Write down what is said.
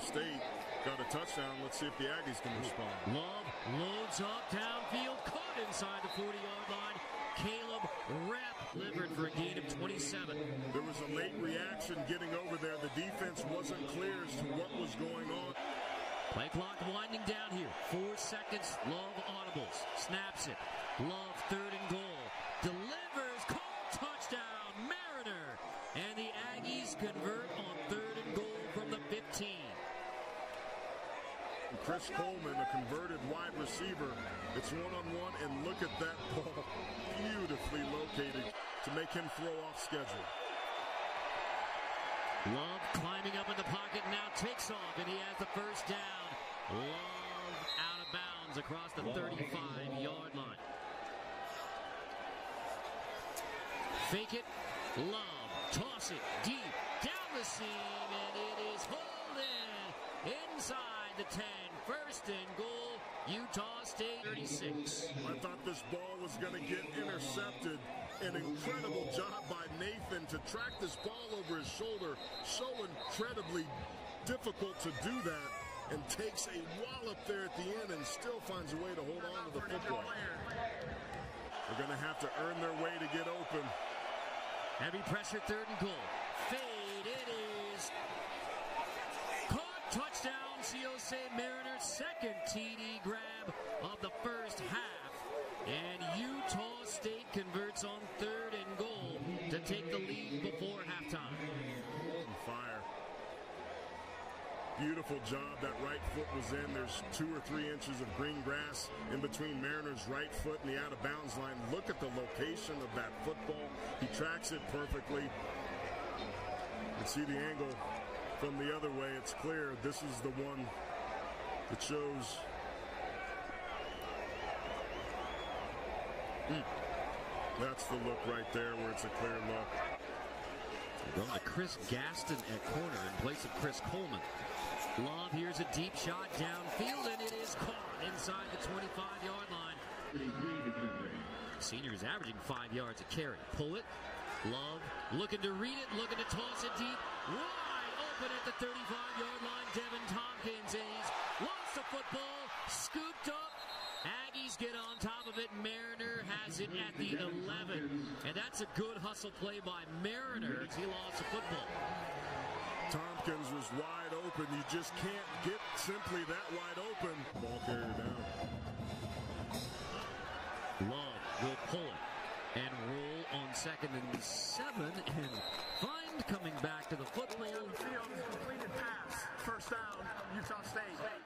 State got a touchdown. Let's see if the Aggies can respond. Love loads up downfield, caught inside the 40-yard line. Caleb Rapp delivered for a gain of 27. There was a late reaction getting over there. The defense wasn't clear as to what was going on. Play clock winding down here. 4 seconds. Love audibles. Snaps it. Love 3rd and goal. Delivers. Called touchdown. Mariner. And the Aggies convert on 3rd and goal from the 15. Chris Coleman, a converted wide receiver. It's one-on-one, and look at that ball. Beautifully located to make him throw off schedule. Love climbing up in the pocket, now takes off, and he has the first down. Love out of bounds across the 35-yard line. Fake it. Love. Toss it deep. Down the seam, and it is hauled in inside the 10. 1st and goal, Utah State 36. I thought this ball was going to get intercepted. An incredible job by Nathan to track this ball over his shoulder. So incredibly difficult to do that, and takes a wallop there at the end and still finds a way to hold on to the football. They're going to have to earn their way to get open. Heavy pressure, 3rd and goal. Fade, it is caught, touchdown, COC Mariners, 2nd TD grab of the first half. And Utah State converts on 3rd and goal to take the lead before halftime. Fire. Beautiful job. That right foot was in. There's 2 or 3 inches of green grass in between Mariners' right foot and the out-of-bounds line. Look at the location of that football. He tracks it perfectly. You can see the angle from the other way. It's clear. This is the one that shows. That's the look right there where it's a clear look. Going to Chris Gaston at corner in place of Chris Coleman. Love, here's a deep shot downfield, and it is caught inside the 25-yard line. Senior is averaging 5 yards a carry. Pull it. Love looking to read it, looking to toss it deep. Wide open at the 35-yard line. Devin Tompkins, and he's lost the football. Scooped up. Aggies get on top of it. Mariner has it at the 11. And that's a good hustle play by Mariner as he lost the football. Tompkins was wide open. You just can't get simply that wide open. Ball carrier down. Love will pull it and roll on 2nd and 7, and find coming back to the football. Completed pass. First down, Utah State.